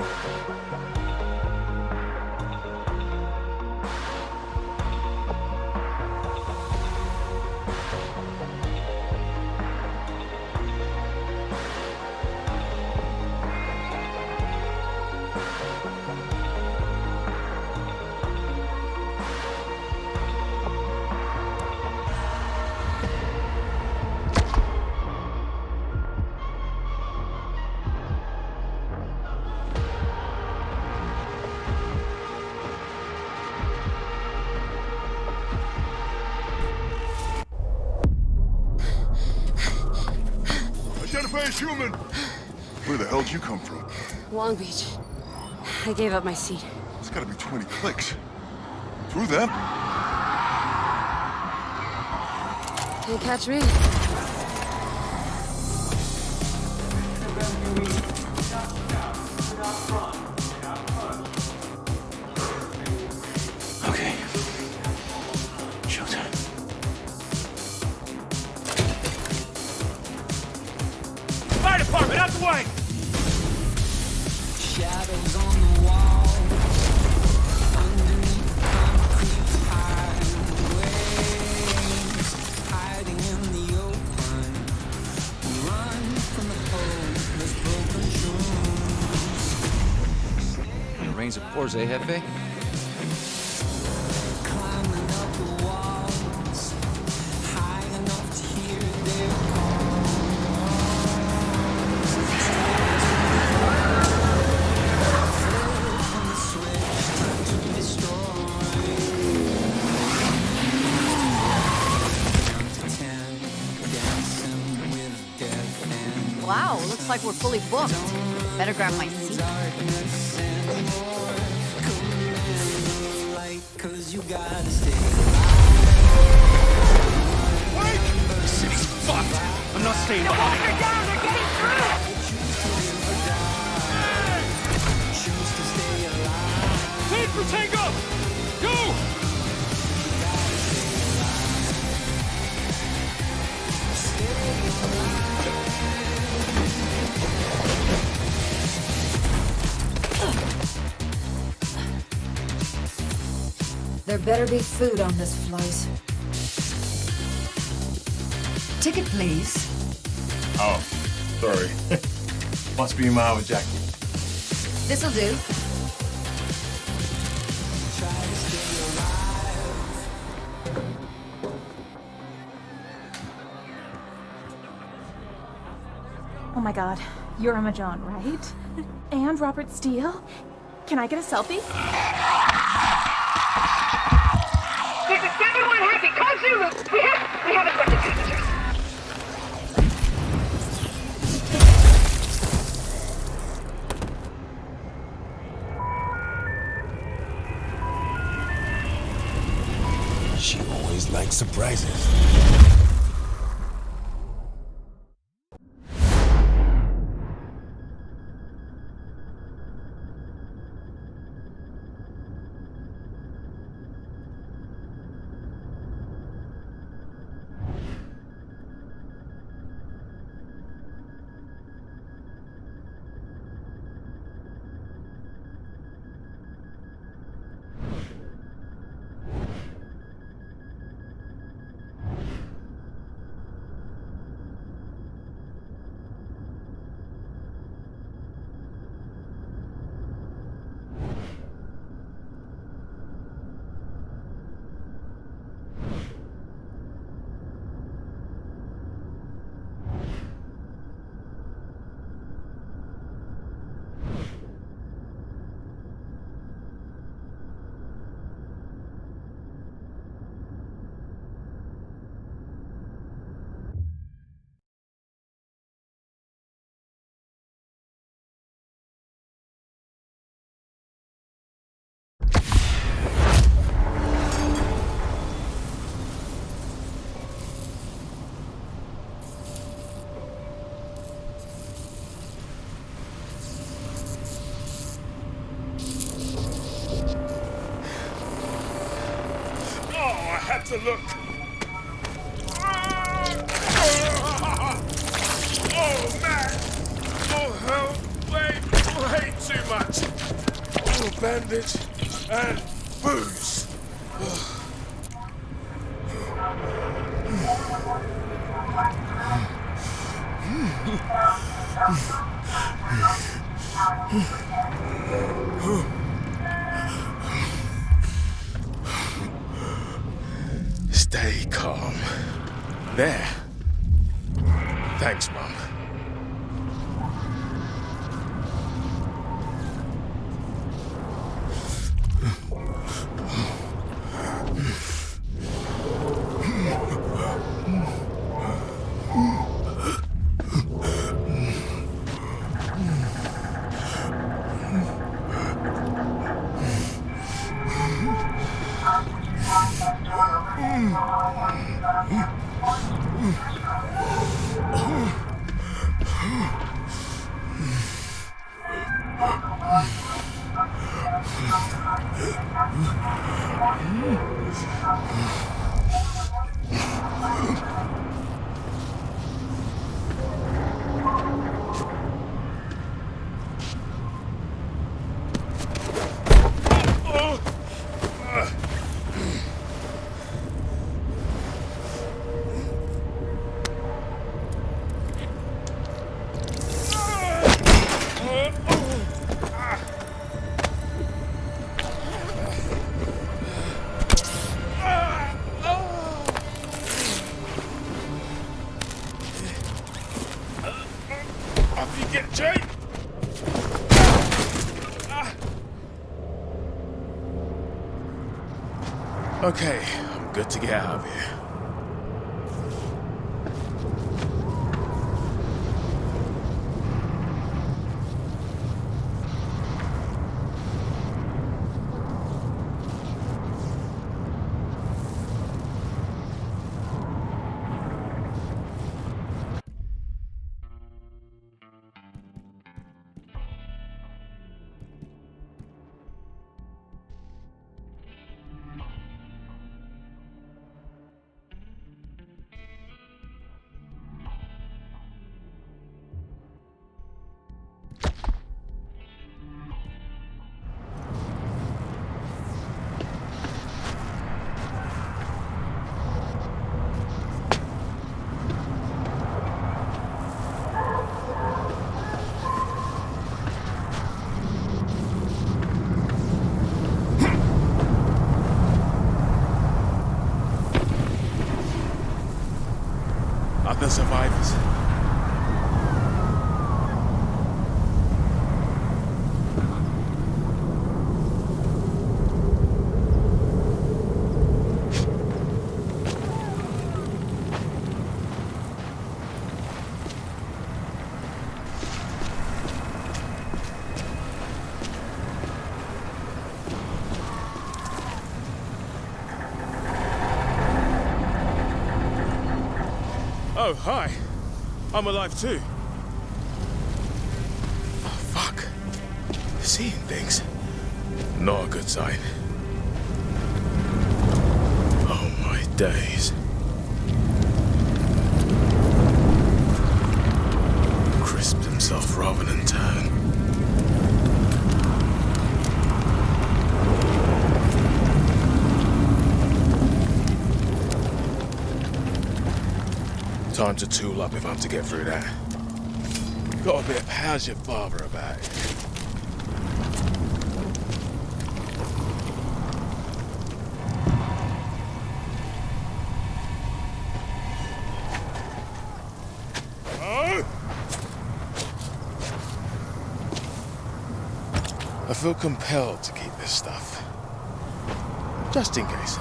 Human! Where the hell did you come from? Long Beach. I gave up my seat. It's gotta be 20 clicks. Through them? Can't catch me. Okay. Showtime. Fire department, out the way! Shadows on the wall, underneath concrete highways, hiding in the open, run from the hopeless broken dreams. It rains, it pours, eh, Jefe? Climbing up the walls, high enough to hear their calls. From the switch, time to destroy. Down to 10, dancing with death and Wow, looks like we're fully booked. Better grab my seat. darkness and more. Command the light, 'cause you gotta stay. The city's fucked! I'm not staying behind. Choose to stay alive. Wait for Tango! Go! There better be food on this flight. Ticket, please. Oh, sorry. Must be mine with Jackie. This'll do. Oh my god, you're Emma John, right? And Robert Steele? Can I get a selfie? This is 7-1 Happy. Call Zulu. We have aggressive passengers. She always likes surprises. To look. Oh man! Oh hell! Way too much. bandage, and booze. Stay calm. There. Thanks, Mom. Okay, I'm good to get out of here. Other survivors. Oh, hi. I'm alive too. Oh, fuck. Seeing things. Not a good sign. Oh, my days. Crisped himself rather than turn. Time to tool up if I'm to get through that. Got a bit of how's your father about it. I feel compelled to keep this stuff. Just in case.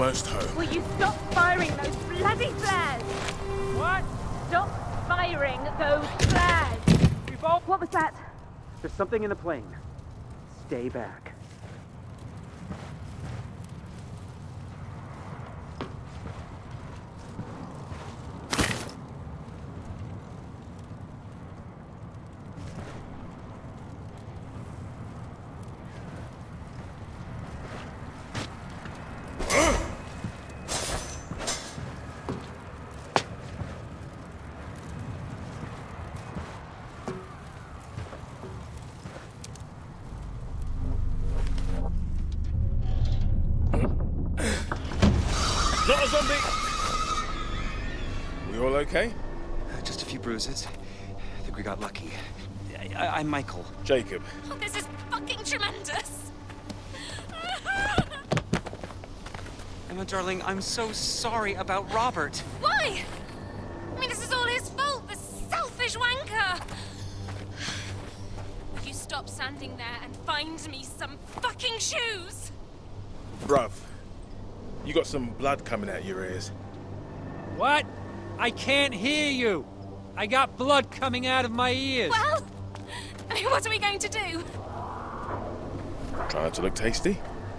Almost home. Will you stop firing those bloody flares? What? Stop firing those flares! What was that? There's something in the plane. Stay back. Not a zombie! We all okay? Just a few bruises. I think we got lucky. I'm Michael. Jacob. Oh, this is fucking tremendous! Emma, darling, I'm so sorry about Robert. Why? I mean, this is all his fault, the selfish wanker! Would you stop standing there and find me some fucking shoes? Bruv, you got some blood coming out your ears. What? I can't hear you. I got blood coming out of my ears. Well, I mean, what are we going to do? Trying to look tasty?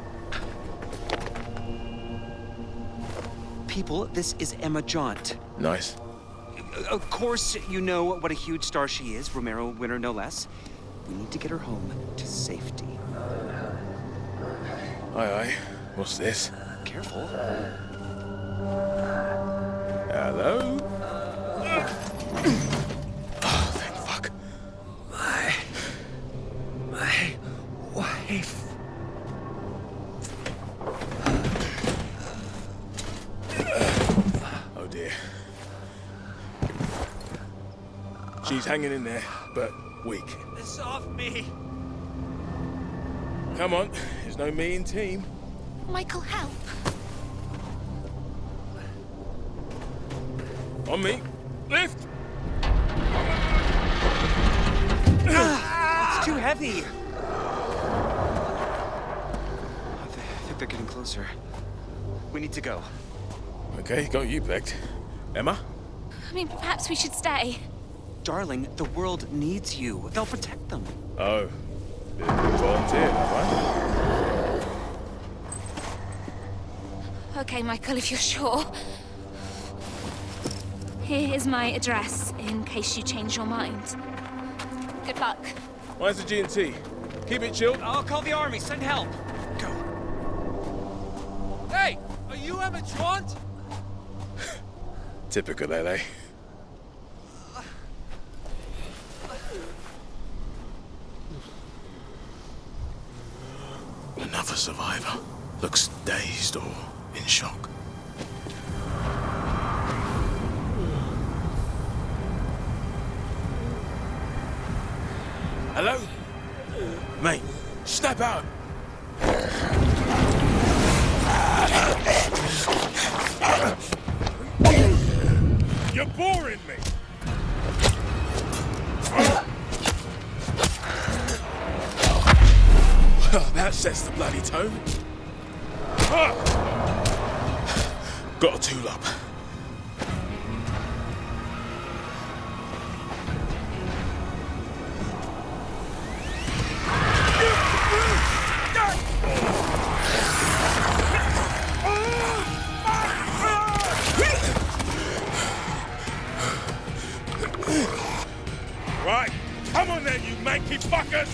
People, this is Emma Jaunt. Nice. Of course, you know what a huge star she is, Romero winner no less. We need to get her home to safety. Aye, aye. What's this? Careful. Hello? Oh, thank fuck. My wife. Oh dear. She's hanging in there, but weak. This off me. Come on, there's no mean team. Michael, help. On me. Lift! It's too heavy. I think they're getting closer. We need to go. Okay, got you pegged. Emma? I mean, perhaps we should stay. Darling, the world needs you. They'll protect them. Oh. Volunteer, right? Okay, Michael, if you're sure. Here is my address, in case you change your mind. Good luck. Where's the G&T? Keep it chilled. I'll call the army. Send help. Go. Hey, are you Emma Jaunt? Typical LA. Another survivor. Looks dazed or in shock. Hello? Mate, snap out! You're boring me! Well, that sets the bloody tone. Got a tool up. Right, come on then, you manky fuckers!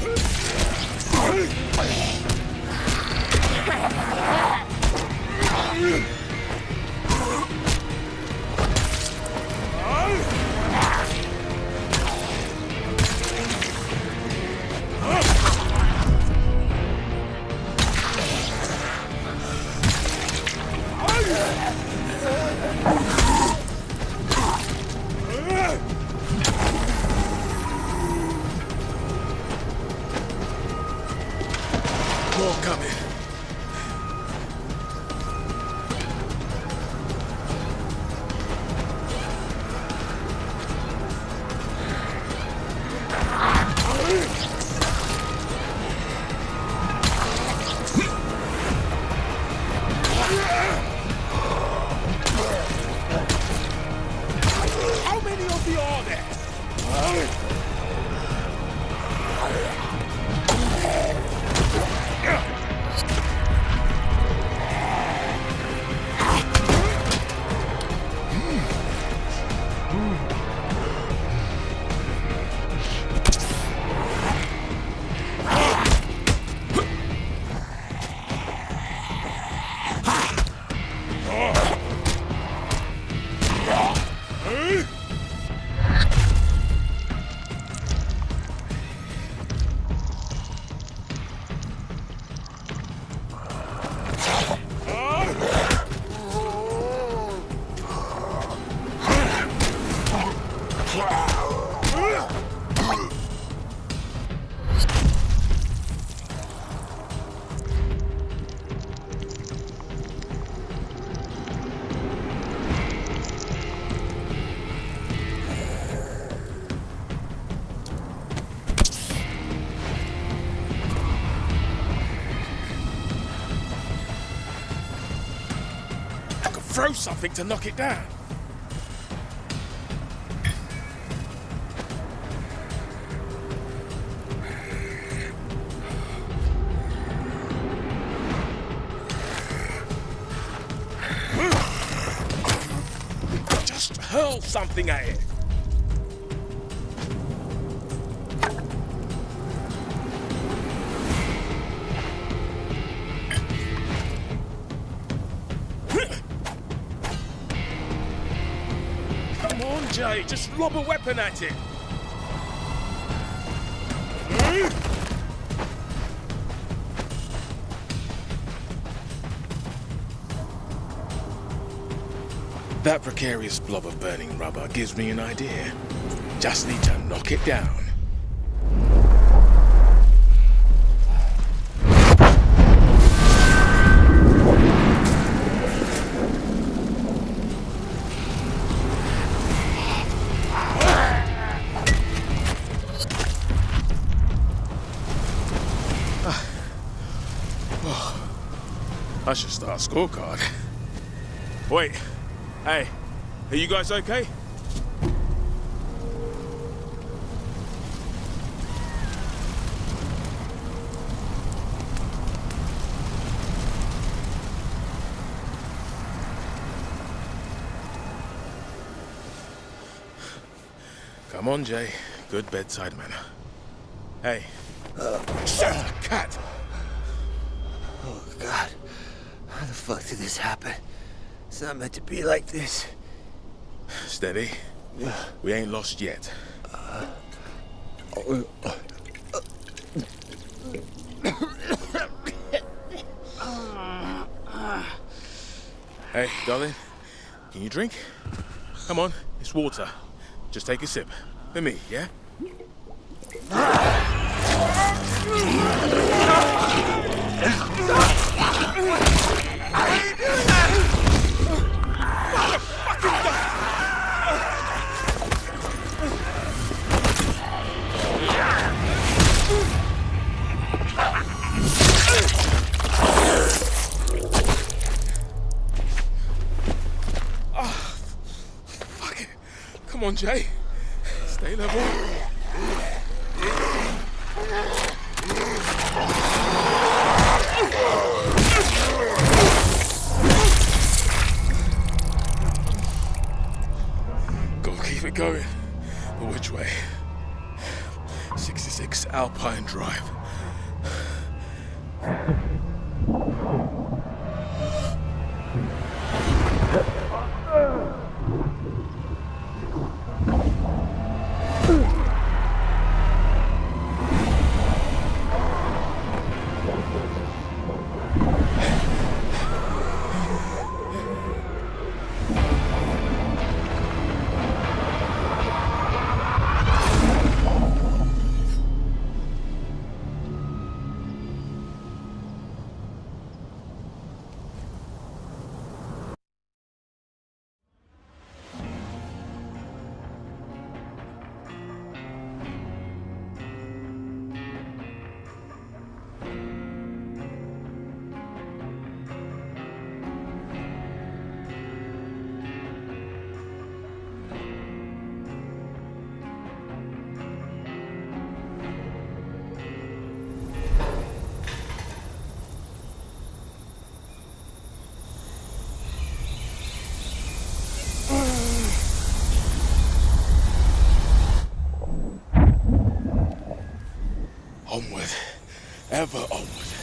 More coming. Throw something to knock it down. Just hurl something at it. Come on, Jay, just lob a weapon at it. That precarious blob of burning rubber gives me an idea. Just need to knock it down. I should start a scorecard. Wait. Hey, are you guys okay? Come on, Jay. Good bedside manner. Hey. Shut up, cat! Oh, God. How the fuck did this happen? It's not meant to be like this. Steady. We ain't lost yet. Hey, darling. Can you drink? Come on, it's water. Just take a sip. For me, yeah? Come on, Jay. Stay level. Gotta keep it going. But which way? 66 Alpine Drive. Onward, ever onward.